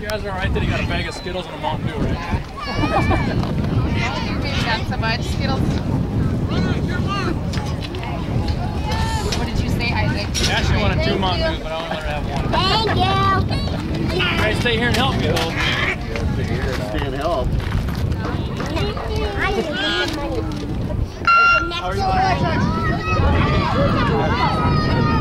You guys are alright that he got a bag of Skittles and a Mountain Dew, right? Maybe not so much. Skittles. What did you say, Isaac? Ashley wanted 2 Mountain Dews, but I only let her have 1. Thank you. Hey, stay here and help me, though. Stay and help. How are you?